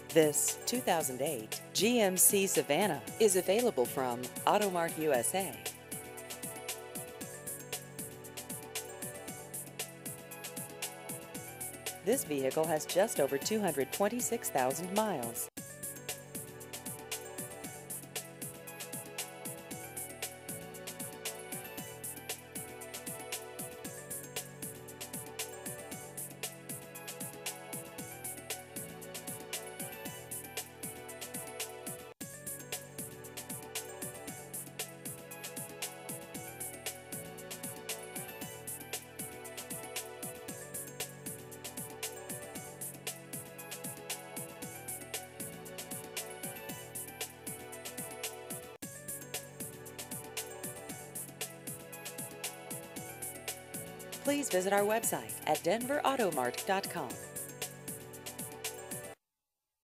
This 2008 GMC Savana is available from Auto Mart USA. This vehicle has just over 226,000 miles. Please visit our website at denverautomart.com.